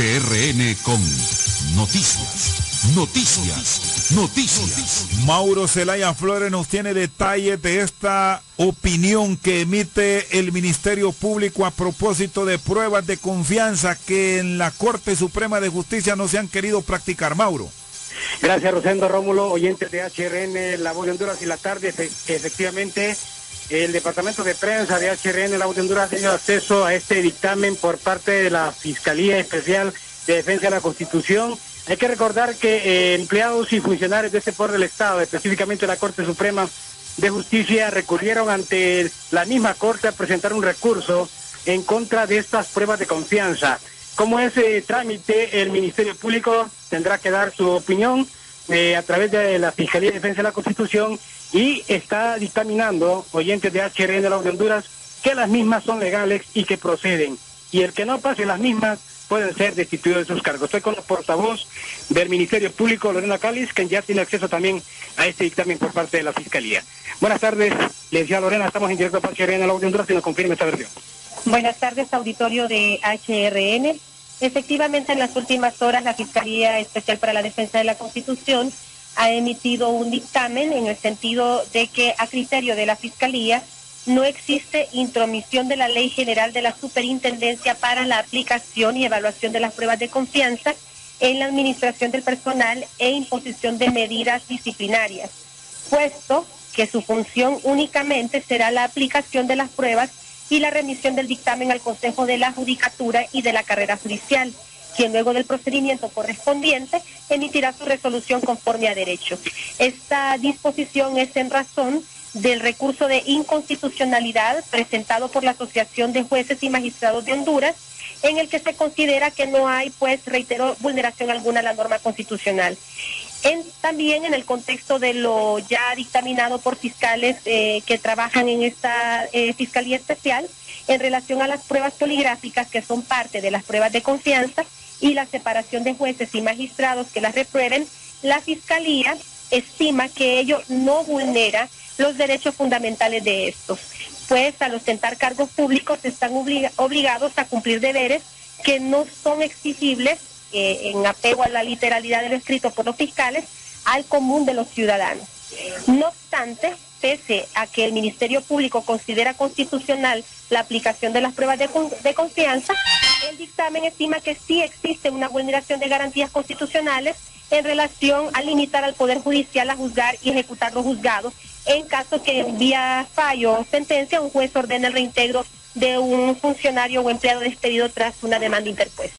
HRN con noticias. Mauro Zelaya Flores nos tiene detalles de esta opinión que emite el Ministerio Público a propósito de pruebas de confianza que en la Corte Suprema de Justicia no se han querido practicar. Mauro. Gracias, Rosendo Rómulo, oyentes de HRN, La Voz de Honduras y la tarde. Efectivamente, el Departamento de Prensa de HRN, La Voz de Honduras, ha tenido acceso a este dictamen por parte de la Fiscalía Especial de Defensa de la Constitución. Hay que recordar que empleados y funcionarios de este poder del Estado, específicamente la Corte Suprema de Justicia, recurrieron ante la misma Corte a presentar un recurso en contra de estas pruebas de confianza. Como ese trámite, el Ministerio Público tendrá que dar su opinión a través de la Fiscalía de Defensa de la Constitución y está dictaminando, oyentes de HRN de la Voz de Honduras, que las mismas son legales y que proceden. Y el que no pase las mismas pueden ser destituidos de sus cargos. Estoy con la portavoz del Ministerio Público, Lorena Cáliz, quien ya tiene acceso también a este dictamen por parte de la Fiscalía. Buenas tardes, le decía Lorena, estamos en directo para HRN de la Voz de Honduras y nos confirma esta versión. Buenas tardes, auditorio de HRN. Efectivamente, en las últimas horas, la Fiscalía Especial para la Defensa de la Constitución ha emitido un dictamen en el sentido de que, a criterio de la Fiscalía, no existe intromisión de la Ley General de la Superintendencia para la aplicación y evaluación de las pruebas de confianza en la administración del personal e imposición de medidas disciplinarias, puesto que su función únicamente será la aplicación de las pruebas y la remisión del dictamen al Consejo de la Judicatura y de la Carrera Judicial, quien luego del procedimiento correspondiente emitirá su resolución conforme a derecho. Esta disposición es en razón del recurso de inconstitucionalidad presentado por la Asociación de Jueces y Magistrados de Honduras, en el que se considera que no hay, pues, reitero, vulneración alguna a la norma constitucional. También en el contexto de lo ya dictaminado por fiscales que trabajan en esta Fiscalía Especial, en relación a las pruebas poligráficas que son parte de las pruebas de confianza y la separación de jueces y magistrados que las reprueben, la Fiscalía estima que ello no vulnera los derechos fundamentales de estos, pues al ostentar cargos públicos están obligados a cumplir deberes que no son exigibles en apego a la literalidad de lo escrito por los fiscales al común de los ciudadanos. No obstante, pese a que el Ministerio Público considera constitucional la aplicación de las pruebas de confianza, el dictamen estima que sí existe una vulneración de garantías constitucionales en relación a limitar al Poder Judicial a juzgar y ejecutar los juzgados en caso que vía fallo o sentencia un juez ordene el reintegro de un funcionario o empleado despedido tras una demanda interpuesta.